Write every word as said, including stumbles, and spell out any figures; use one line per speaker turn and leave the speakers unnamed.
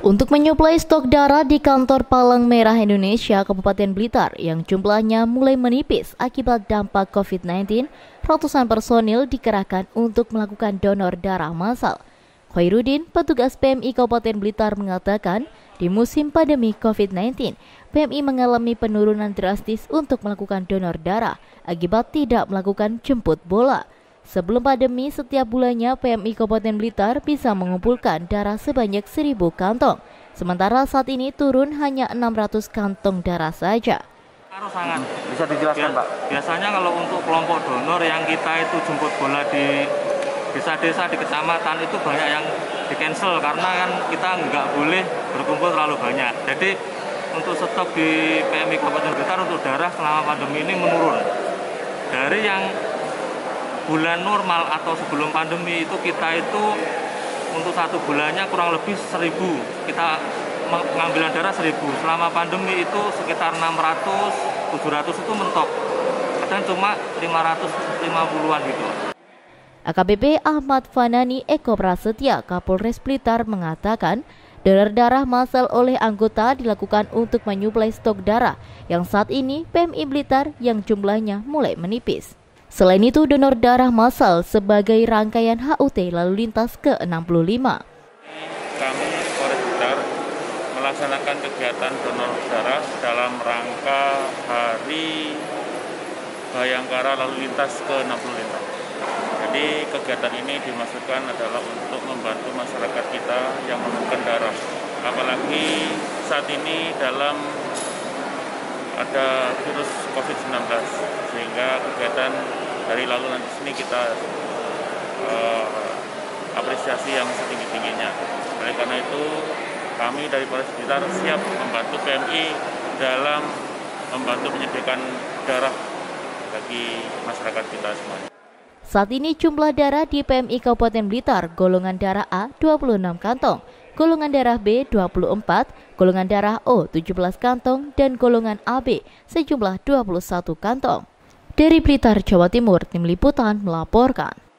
Untuk menyuplai stok darah di kantor Palang Merah Indonesia Kabupaten Blitar yang jumlahnya mulai menipis akibat dampak covid sembilan belas, ratusan personil dikerahkan untuk melakukan donor darah massal. Khairuddin, petugas P M I Kabupaten Blitar mengatakan, di musim pandemi covid sembilan belas, P M I mengalami penurunan drastis untuk melakukan donor darah akibat tidak melakukan jemput bola. Sebelum pandemi, setiap bulannya P M I Kabupaten Blitar bisa mengumpulkan darah sebanyak seribu kantong. Sementara saat ini turun hanya enam ratus kantong darah saja.
Harus sangat.
Bisa dijelaskan, Pak?
Biasanya kalau untuk kelompok donor yang kita itu jemput bola di desa-desa, di kecamatan itu banyak yang di-cancel karena kan kita nggak boleh berkumpul terlalu banyak. Jadi untuk stok di P M I Kabupaten Blitar untuk darah selama pandemi ini menurun. Dari yang bulan normal atau sebelum pandemi itu kita itu untuk satu bulannya kurang lebih seribu, kita pengambilan darah seribu. Selama pandemi itu sekitar enam ratus tujuh ratus itu mentok, kadang cuma lima ratus lima puluhan gitu.
A K B P Ahmad Fanani Eko Prasetya, Kapolres Blitar mengatakan, donor darah massal oleh anggota dilakukan untuk menyuplai stok darah yang saat ini P M I Blitar yang jumlahnya mulai menipis. Selain itu, donor darah massal sebagai rangkaian H U T lalu lintas ke enam puluh lima.
Kami Polres Blitar melaksanakan kegiatan donor darah dalam rangka Hari Bayangkara lalu lintas ke enam puluh lima. Jadi kegiatan ini dimaksudkan adalah untuk membantu masyarakat kita yang memerlukan darah. Apalagi saat ini dalam ada virus covid sembilan belas, sehingga kegiatan dari lalu nanti sini kita uh, apresiasi yang setinggi-tingginya. Oleh karena itu, kami dari Polres Blitar siap membantu P M I dalam membantu menyediakan darah bagi masyarakat kita semuanya.
Saat ini jumlah darah di P M I Kabupaten Blitar, golongan darah A dua puluh enam kantong, golongan darah B dua puluh empat, golongan darah O tujuh belas kantong, dan golongan A B sejumlah dua puluh satu kantong. Dari Blitar, Jawa Timur, Tim Liputan melaporkan.